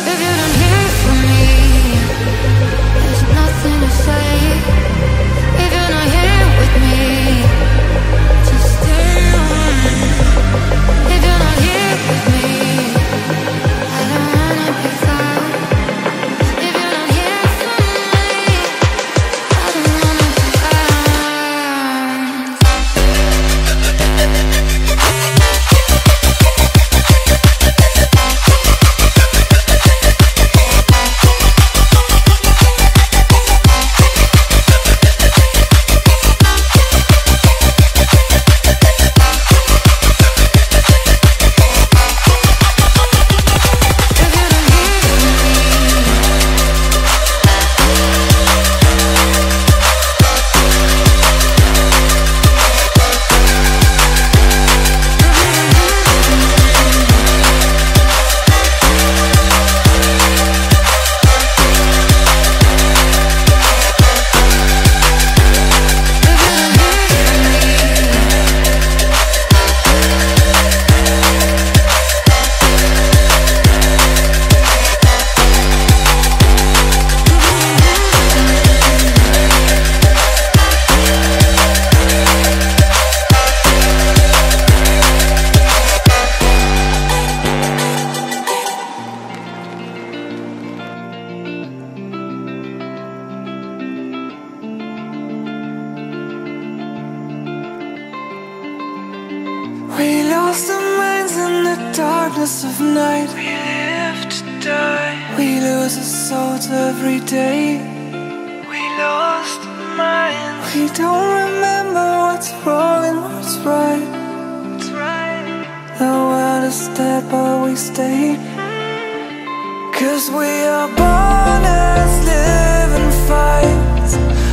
If you don't hear from me, there's nothing to say. If you're not here with me, just stay on. If you're not here with me, I don't wanna be found. If you're not here for me, I don't wanna be found. We lost our minds in the darkness of night. We live to die. We lose our souls every day. We lost our minds. We don't remember what's wrong and what's right. The world is dead but we stay. 'Cause we are born as living fights.